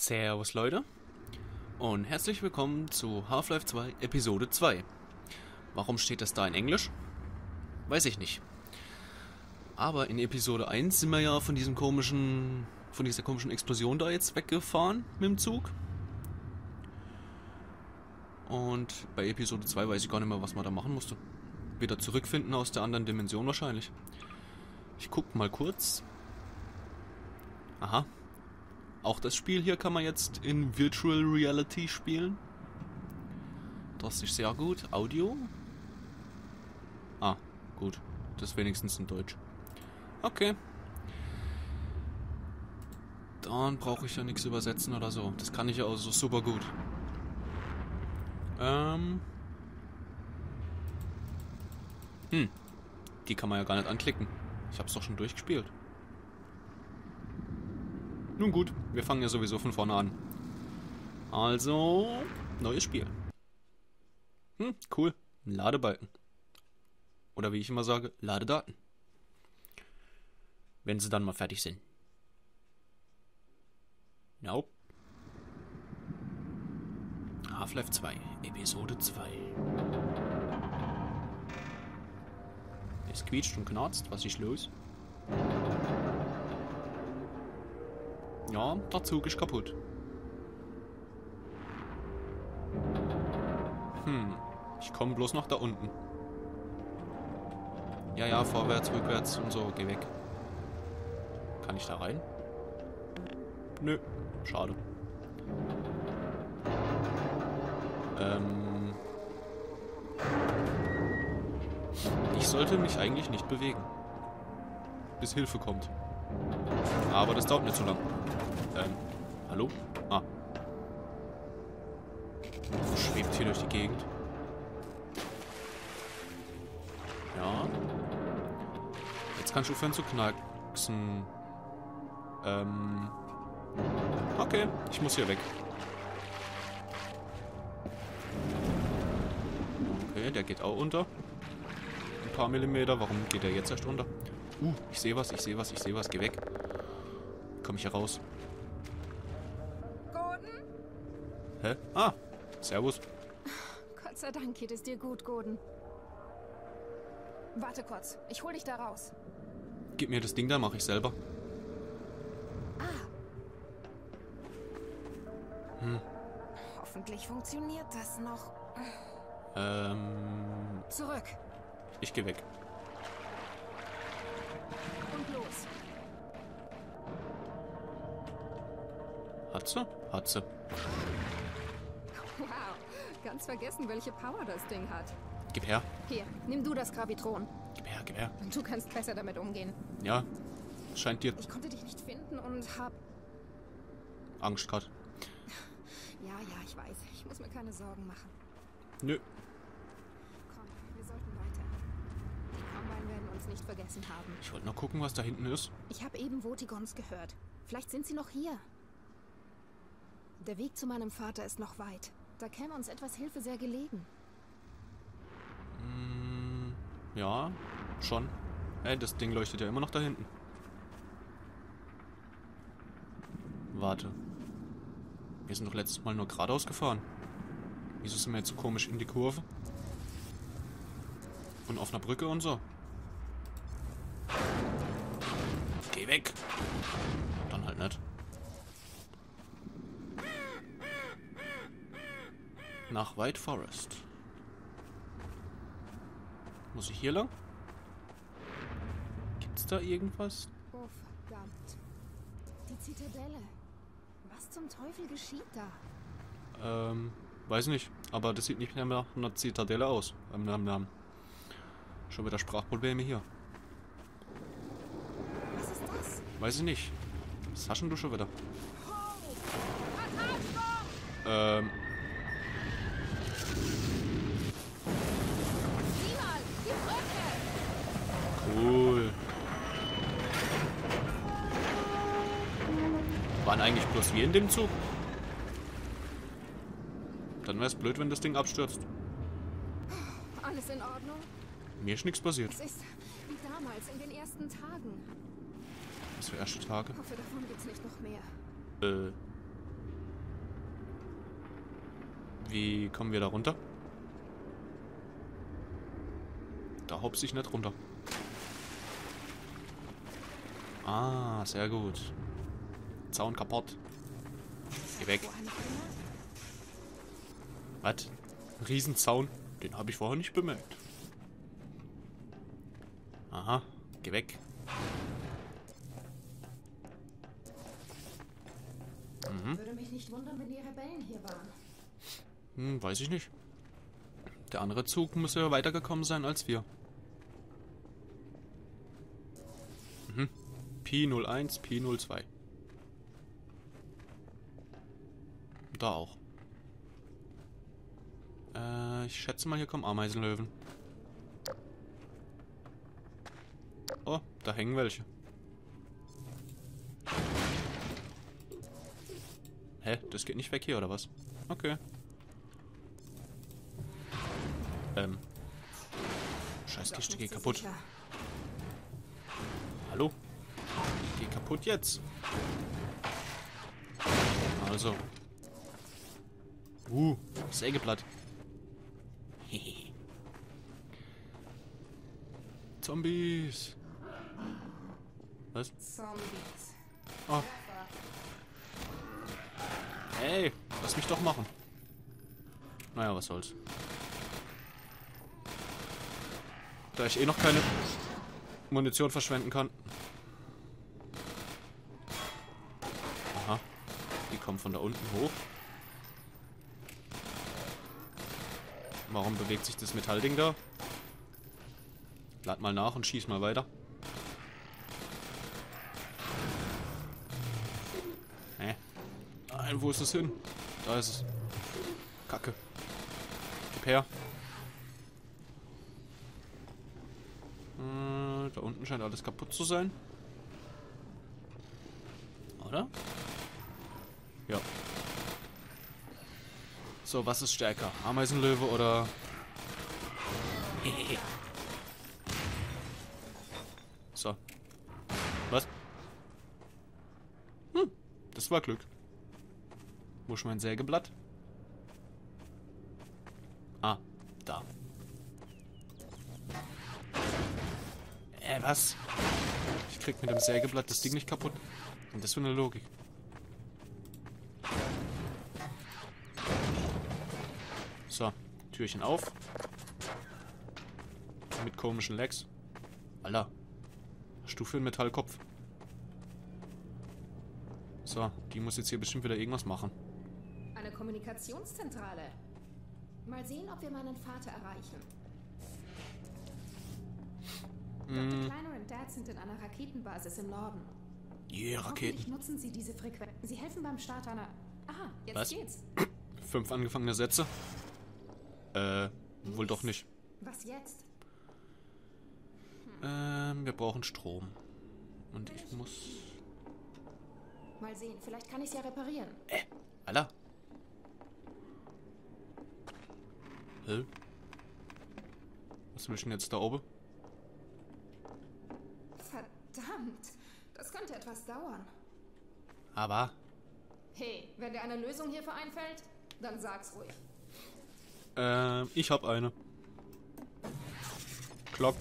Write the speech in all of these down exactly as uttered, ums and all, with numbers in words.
Servus Leute und herzlich willkommen zu Half-Life zwei Episode zwei. Warum steht das da in Englisch? Weiß ich nicht. Aber in Episode eins sind wir ja von diesem komischen, von dieser komischen Explosion da jetzt weggefahren mit dem Zug. Und bei Episode zwei weiß ich gar nicht mehr, was man da machen musste. Wieder zurückfinden aus der anderen Dimension wahrscheinlich. Ich guck mal kurz. Aha. Auch das Spiel hier kann man jetzt in Virtual Reality spielen. Das ist sehr gut. Audio. Ah, gut. Das ist wenigstens in Deutsch. Okay. Dann brauche ich ja nichts übersetzen oder so. Das kann ich ja auch so super gut. Ähm. Hm. Die kann man ja gar nicht anklicken. Ich hab's doch schon durchgespielt. Nun gut, wir fangen ja sowieso von vorne an. Also, neues Spiel. Hm, cool. Ein Ladebalken. Oder wie ich immer sage, Ladedaten. Wenn sie dann mal fertig sind. Nope. Half-Life zwei, Episode zwei. Es quietscht und knarzt, was ist los? Ja, der Zug ist kaputt. Hm, ich komme bloß noch da unten. Ja, ja, vorwärts, rückwärts und so, geh weg. Kann ich da rein? Nö, schade. Ähm... Ich sollte mich eigentlich nicht bewegen. Bis Hilfe kommt. Aber das dauert nicht so lang. Ähm, hallo? Ah. Schwebt hier durch die Gegend. Ja. Jetzt kannst du aufhören zu knacksen. Ähm. Okay, ich muss hier weg. Okay, der geht auch unter. Ein paar Millimeter. Warum geht der jetzt erst unter? Uh, ich sehe was, ich sehe was, ich sehe was. Geh weg. Komm ich hier raus? Gordon? Hä? Ah, servus. Gott sei Dank geht es dir gut, Gordon. Warte kurz, ich hol dich da raus. Gib mir das Ding, da mache ich selber. Ah. Hm. Hoffentlich funktioniert das noch. Ähm. Zurück. Ich geh weg. Und los. Hat sie? Hat sie. Wow, ganz vergessen, welche Power das Ding hat. Gib her. Hier, nimm du das Gravitron. Gib her, gib her. Du kannst besser damit umgehen. Ja, scheint dir Ich konnte dich nicht finden und hab... Angst grad. Ja, ja, ich weiß. Ich muss mir keine Sorgen machen. Nö. Komm, wir sollten weiter. Die Combine werden uns nicht vergessen haben. Ich wollte noch gucken, was da hinten ist. Ich habe eben Votigons gehört. Vielleicht sind sie noch hier. Der Weg zu meinem Vater ist noch weit. Da käme uns etwas Hilfe sehr gelegen. Hm, ja, schon. Ey, das Ding leuchtet ja immer noch da hinten. Warte. Wir sind doch letztes Mal nur geradeaus gefahren. Wieso sind wir jetzt so komisch in die Kurve? Und auf einer Brücke und so. Geh weg! Dann halt nicht. Nach White Forest. Muss ich hier lang? Gibt's da irgendwas? Oh, verdammt. Die Zitadelle. Was zum Teufel geschieht da? Ähm, weiß nicht. Aber das sieht nicht mehr nach einer Zitadelle aus. Beim Namen Namen. Schon wieder Sprachprobleme hier. Was ist das? Weiß ich nicht. Taschendusche wieder. Ähm. Sieh mal, die Brücke! Cool. Waren eigentlich bloß wir in dem Zug? Dann wäre es blöd, wenn das Ding abstürzt. Alles in Ordnung? Mir ist nichts passiert. Es ist wie damals in den ersten Tagen. Was für erste Tage? Ich hoffe, davon gibt's nicht noch mehr. Äh. Wie kommen wir da runter? Da hopse ich nicht runter. Ah, sehr gut. Zaun kaputt. Geh weg. Was? Ein Riesenzaun? Den habe ich vorher nicht bemerkt. Aha, geh weg. Mhm. Würde mich nicht wundern, wenn die Rebellen hier waren. Hm, weiß ich nicht. Der andere Zug muss ja weitergekommen sein als wir. Mhm. Pi null eins, Pi null zwei. Da auch. Äh, ich schätze mal, hier kommen Ameisenlöwen. Oh, da hängen welche. Hä? Das geht nicht weg hier, oder was? Okay. Ähm. Scheiß Kiste, geh kaputt. Sicher. Hallo? Geh kaputt jetzt. Also. Uh, Sägeblatt. Hehehe. Zombies. Was? Zombies. Oh. Hey, lass mich doch machen. Naja, was soll's. Da ich eh noch keine Munition verschwenden kann. Aha. Die kommen von da unten hoch. Warum bewegt sich das Metallding da? Lad mal nach und schieß mal weiter. Hä? Nein, wo ist es hin? Da ist es. Kacke. Gib her. Äh, da unten scheint alles kaputt zu sein. Oder? Ja. So, was ist stärker? Ameisenlöwe oder... So. Was? Hm, das war Glück. Wo ist mein Sägeblatt? Ah, da. Äh, was? Ich krieg mit dem Sägeblatt das Ding nicht kaputt. Und das für eine Logik. So, Türchen auf. Mit komischen Lecks. Alter. Hast du für einen Metallkopf? So, die muss jetzt hier bestimmt wieder irgendwas machen. Eine Kommunikationszentrale. Mal sehen, ob wir meinen Vater erreichen. Mm. Doktor Kleiner und Dad sind in einer Raketenbasis im Norden. Yeah, Hoffentlich Raketen. nutzen sie diese Frequenzen. Sie helfen beim Start einer... Aha, jetzt Was? geht's. Fünf angefangene Sätze. Äh, wohl doch nicht. Was jetzt? Ähm, wir brauchen Strom. Und ich muss... Mal sehen, vielleicht kann ich es ja reparieren. Äh, Alter. Hä? Was will ich denn jetzt da oben? Verdammt, das könnte etwas dauern. Aber... Hey, wenn dir eine Lösung hierfür einfällt, dann sag's ruhig. Ähm, ich hab eine. Glock.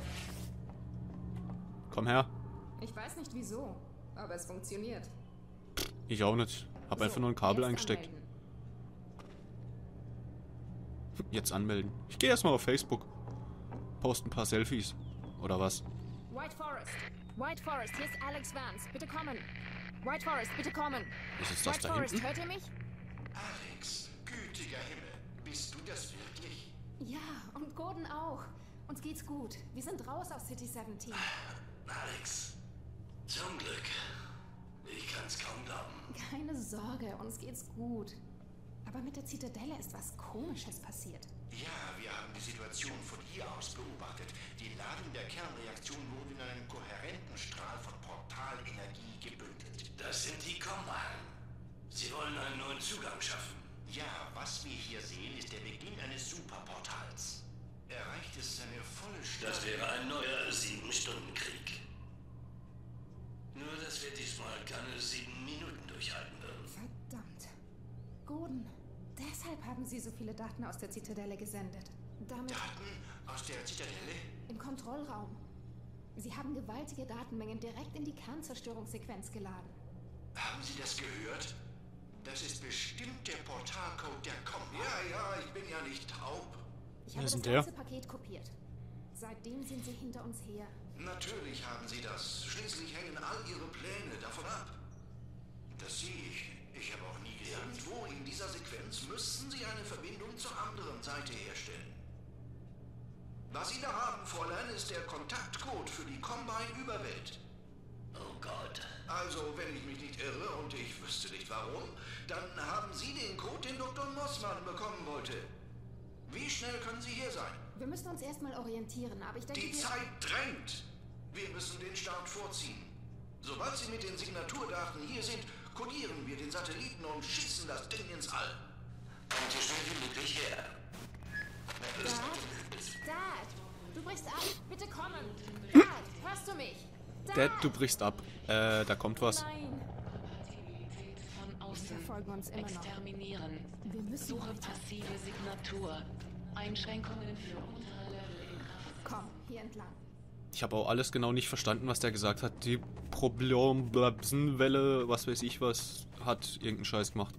Komm her. Ich weiß nicht wieso, aber es funktioniert. Ich auch nicht. Hab So, einfach nur ein Kabel jetzt eingesteckt. anmelden. Jetzt anmelden. Ich gehe erstmal auf Facebook. Post ein paar Selfies. Oder was? White Forest. White Forest, hier ist Alex Vance. Bitte kommen. White Forest, bitte kommen. Ist es das White da Forest, hinten? hört ihr mich? Alex, gütiger Himmel, bist du das wirklich? Ja, und Gordon auch. Uns geht's gut. Wir sind raus aus City siebzehn. Alex, zum Glück. Ich kann's kaum glauben. Keine Sorge, uns geht's gut. Aber mit der Zitadelle ist was Komisches passiert. Ja, wir haben die Situation von hier aus beobachtet. Die Ladung der Kernreaktion wurde in einen kohärenten Strahl von Portalenergie gebündelt. Das sind die Kombahn. Sie wollen einen neuen Zugang schaffen. Ja, was wir hier sehen, ist der Beginn eines Superportals. Erreicht es seine volle Das Stärke. wäre ein neuer Sieben-Stunden-Krieg. Nur, dass wir diesmal keine sieben Minuten durchhalten würden. Verdammt. Gordon, Deshalb haben sie so viele Daten aus der Zitadelle gesendet. Damit Daten aus der Zitadelle? im Kontrollraum. Sie haben gewaltige Datenmengen direkt in die Kernzerstörungssequenz geladen. Haben Sie das gehört? Das ist bestimmt der Portalcode der Com. Ja, ja, ich bin ja nicht taub. Ich Wer habe ist das denn der? ganze Paket kopiert. Seitdem sind sie hinter uns her. Natürlich haben Sie das. Schließlich hängen all Ihre Pläne davon ab. Das sehe ich. Ich habe auch nie gesehen. Irgendwo in dieser Sequenz müssten Sie eine Verbindung zur anderen Seite herstellen. Was Sie da haben, Fräulein, ist der Kontaktcode für die Combine-Überwelt. Oh Gott. Also, wenn ich mich nicht irre und ich wüsste nicht warum, dann haben Sie den Code, den Doktor Mossmann bekommen wollte. Wie schnell können Sie hier sein? Wir müssen uns erstmal orientieren, aber ich denke, Die wir... Zeit drängt. Wir müssen den Start vorziehen. Sobald Sie mit den Signaturdaten hier sind, kodieren wir den Satelliten und schießen das Ding ins All. Kommt so schnell wie möglich her. Dad? Dad! Du brichst ab! Bitte kommen! Dad! Hörst du mich? Dad, du brichst ab. Äh, da kommt was. Nein! Von außen. Sie verfolgen uns immer noch. Exterminieren. Wir müssen Suche weiter. passive Signatur. Einschränkungen für untere Level in Kraft. Komm, hier entlang. Ich habe auch alles genau nicht verstanden, was der gesagt hat. Die Problemwelle, was weiß ich was, hat irgendeinen Scheiß gemacht.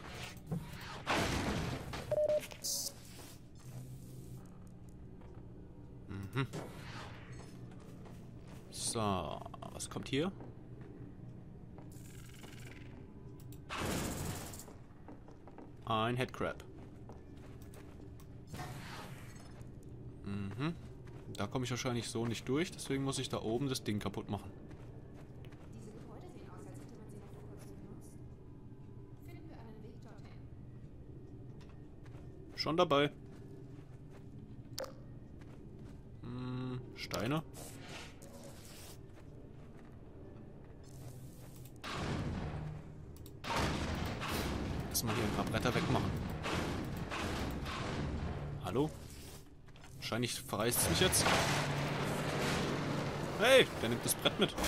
Mhm. So, was kommt hier? Ein Headcrab. Mhm. Da komme ich wahrscheinlich so nicht durch, deswegen muss ich da oben das Ding kaputt machen. Diese Gebäude sehen aus, als hätte man sie noch vor kurzem genutzt. Finden wir einen Weg dorthin. Schon dabei. Hm, Steine. Erstmal hier ein paar Bretter wegmachen. Hallo? Wahrscheinlich verreißt es mich jetzt. Hey, der nimmt das Brett mit.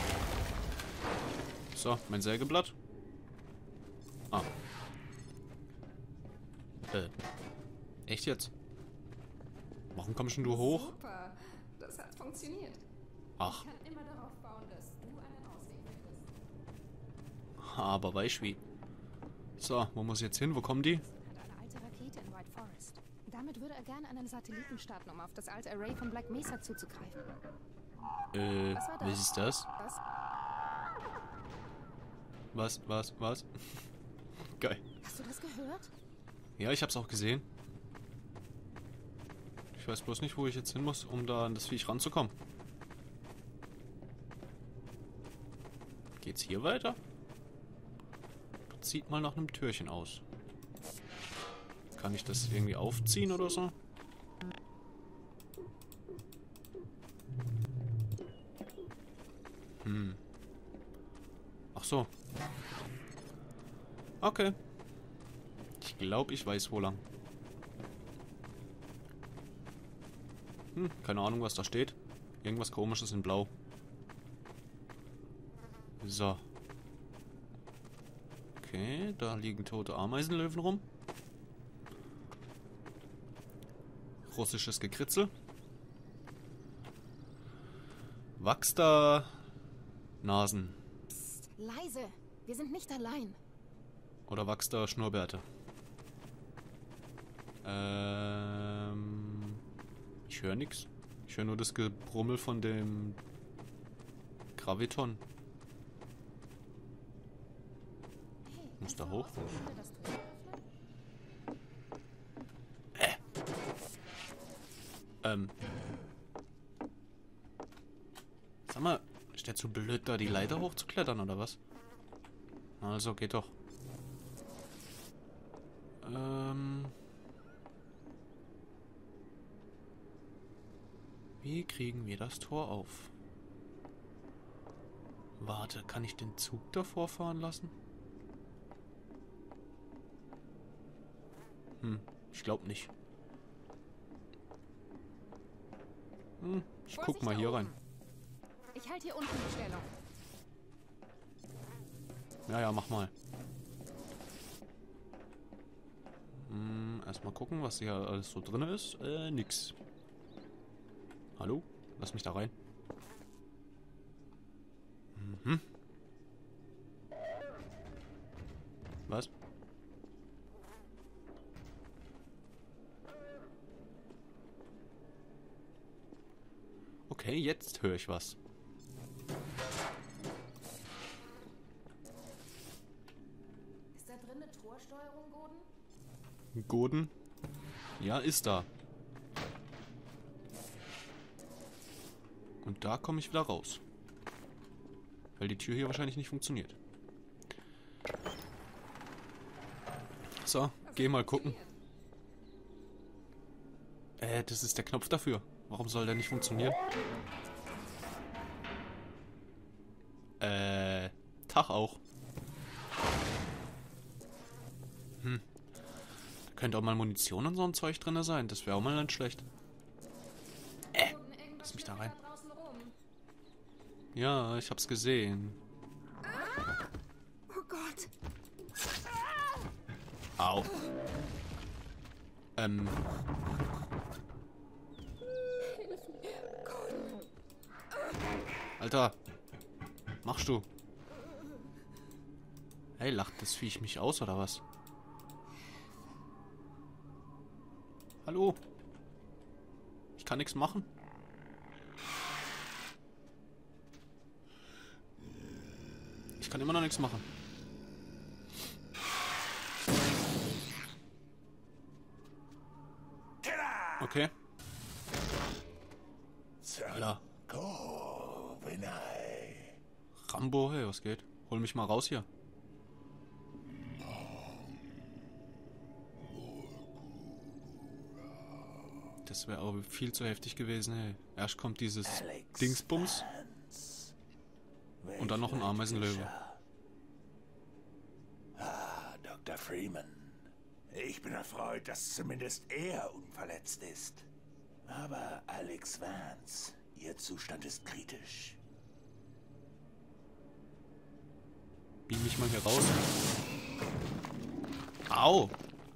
So, mein Sägeblatt. Ah. Äh. Echt jetzt? Warum kommst denn du hoch? Super, das hat funktioniert. Ach, Ich kann immer darauf bauen, dass du einen Ausweg findest. aber weißt wie. So, wo muss ich jetzt hin? Wo kommen die? Hat eine alte Rakete in White Forest. Damit würde er gerne einen Satelliten starten, um auf das alte Array von Black Mesa zuzugreifen. Äh, Was war das? was ist das? Was? Was, was, was? Geil. Hast du das gehört? Ja, ich hab's auch gesehen. Ich weiß bloß nicht, wo ich jetzt hin muss, um da an das Viech ranzukommen. Geht's hier weiter? Das sieht mal nach einem Türchen aus. Kann ich das irgendwie aufziehen oder so? Hm. Ach so. Okay. Ich glaube, ich weiß wo lang. Hm, keine Ahnung, was da steht. Irgendwas Komisches in Blau. So. Okay, da liegen tote Ameisenlöwen rum. Russisches Gekritzel. Wachster Nasen. Psst, leise. Wir sind nicht allein. Oder Wachster Schnurrbärte. Ähm, ich höre nichts. Ich höre nur das Gebrummel von dem Graviton. Hey, Muss kannst da du hoch? herausfinden, wer das Tor öffnet? Ähm. Sag mal, ist der zu blöd, da die Leiter hochzuklettern, oder was? Also, geht doch. Ähm. Wie kriegen wir das Tor auf? Warte, kann ich den Zug davor fahren lassen? Hm, ich glaube nicht. Hm, ich guck Vorsicht mal da hier oben. rein. Ich halte hier unten die Stellung. Ja, ja, mach mal. Erstmal gucken, was hier alles so drin ist. Äh, nix. Hallo? Lass mich da rein. Mhm. Was? Okay, jetzt höre ich was. Ist da drin eine Torsteuerung, Gordon? Gordon? Ja, ist da. Und da komme ich wieder raus. Weil die Tür hier wahrscheinlich nicht funktioniert. So, geh mal gucken. Äh, das ist der Knopf dafür. Warum soll der nicht funktionieren? Äh, Tag auch. Hm. Da könnte auch mal Munition und so ein Zeug drin sein. Das wäre auch mal nicht schlecht. Äh, lass mich da rein. Ja, ich hab's gesehen. Oh Gott. Au. Ähm. Alter. Machst du? Hey, lacht das Viech mich aus, oder was? Hallo? Ich kann nichts machen. Ich kann immer noch nichts machen. Okay. Alter. Rambo, hey, was geht? Hol mich mal raus hier. Das wäre aber viel zu heftig gewesen, hey. Erst kommt dieses Alex Dingsbums Vance. und dann noch ein Ameisenlöwe. Ah, Doktor Freeman. Ich bin erfreut, dass zumindest er unverletzt ist. Aber Alex Vance, Ihr Zustand ist kritisch. Beam mich mal hier raus. Au!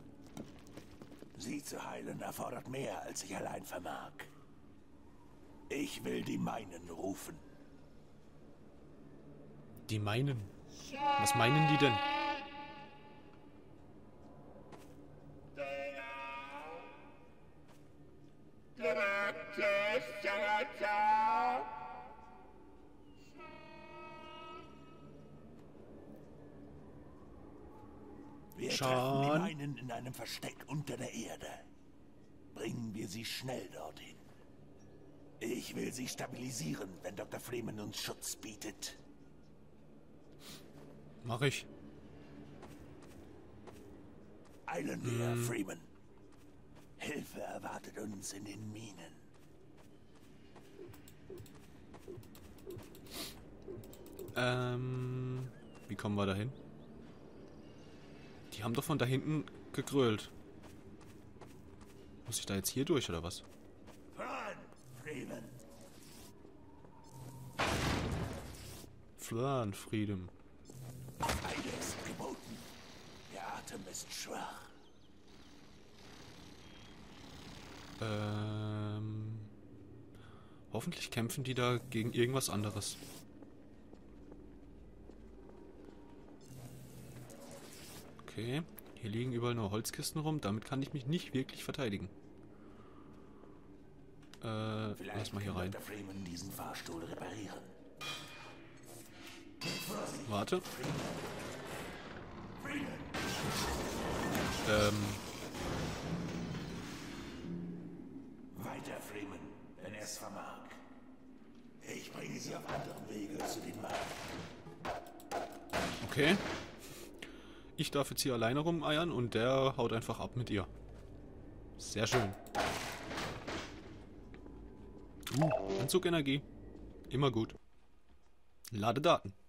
Sie zu heilen erfordert mehr, als ich allein vermag. Ich will die meinen rufen. Die meinen? Was meinen die denn? Wir Schon. treffen die meinen in einem Versteck unter der Erde. Bringen wir sie schnell dorthin. Ich will sie stabilisieren, wenn Doktor Freeman uns Schutz bietet. Mach ich. Eilen wir, Freeman. Hilfe erwartet uns in den Minen. Ähm, wie kommen wir da hin? Die haben doch von da hinten gegrölt. Muss ich da jetzt hier durch, oder was? Voran, Freeman. Flan, Freedom. Eile ist geboten. Der Atem ist schwach. Ähm, hoffentlich kämpfen die da gegen irgendwas anderes. Okay, hier liegen überall nur Holzkisten rum. Damit kann ich mich nicht wirklich verteidigen. Äh, Vielleicht lass mal hier kann rein. Doktor Freeman diesen Fahrstuhl reparieren. Warte. Ähm, Weiter, Freeman, wenn er es vermag. Ich bringe sie auf anderem Wege zu den Magen. okay. Ich darf jetzt hier alleine rumeiern und der haut einfach ab mit ihr. Sehr schön. Uh, Anzugenergie. Immer gut. Lade Daten.